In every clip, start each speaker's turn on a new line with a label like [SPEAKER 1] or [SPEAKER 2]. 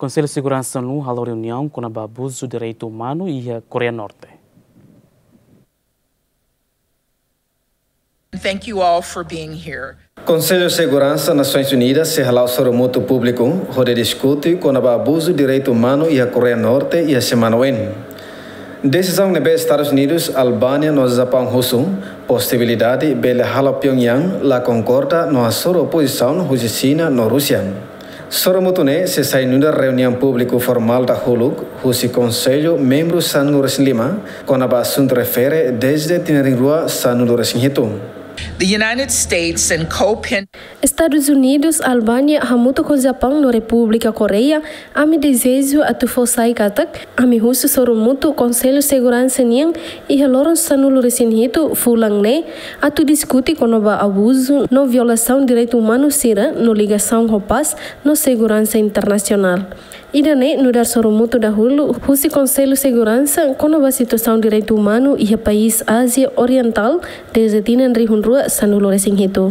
[SPEAKER 1] Conselho de Segurança no halo reunião com o abuso de direito humano e a Coreia Norte.
[SPEAKER 2] Thank you all for being here.
[SPEAKER 3] Conselho de Segurança Nações Unidas se relaciona sobre o mútuo público, onde discute com o abuso de direito humano e a Coreia Norte e a semana wen. Decisão de Estados Unidos, Albânia no Japão russo, possibilidade de hala Pyongyang la concorda no sua oposição China no Rússia. Sobre o mútuo se sai numa reunião pública formal da Huluk, o Conselho membro Sanu Lima, com o assunto refere desde Tinerirua Sanu Hito.
[SPEAKER 2] The United States and
[SPEAKER 4] Estados Unidos, Albânia, hamuto com Japão no República Coreia, ami desejo atu fosai katak, ami husu sorumutu Conselho Segurança niang e reloron sanulu resinhito fulang ne, atu discute com o abuso no violação de direito humano sira no ligação roupas no segurança internacional. Idane no dar sorumutu da hulu, husi Conselho Segurança com a situação de direito humano e o país Ásia Oriental desde tinan rihunrua sanulu resinhito.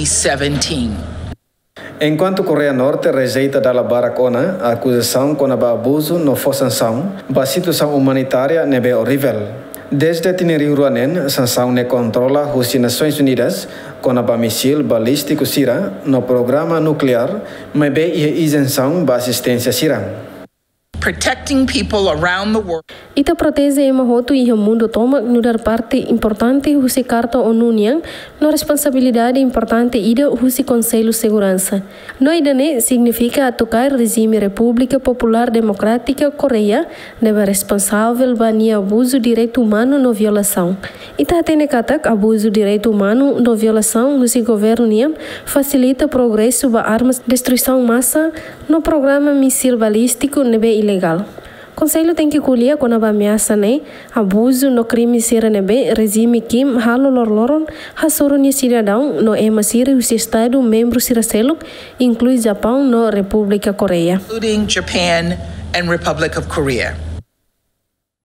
[SPEAKER 2] 2017.
[SPEAKER 3] Enquanto Coreia Norte rejeita da Barakona a acusação com o abuso no sanção, a situação humanitária nebe horrível. Desde Tinerirua sanção ne controla as Nações Unidas com a míssil balístico Sira no programa nuclear, mas be isenção da assistência Sira.
[SPEAKER 2] Protecting people around the world.
[SPEAKER 4] Ita protege ema hotu e o mundo toma no dar parte importante husi carta ONU niang no responsabilidade importante ida husi Conselho Segurança. No idane significa tocar regime República Popular Democrática Coreia deve responsável bania abuso de direito humano no violação. Ita tene katak abuso de direito humano no violação husi governo niang facilita progresso ba armas destruição massa no programa míssil balístico nebe ilegal. Conselho tem que colher com a ameaça né abuso no crime sira nebe regime Kim halo lorloron hasoroni cidadão no ema sira o estado membro sira selo inclui Japão no República Coreia,
[SPEAKER 2] including Japan and Republic of Korea.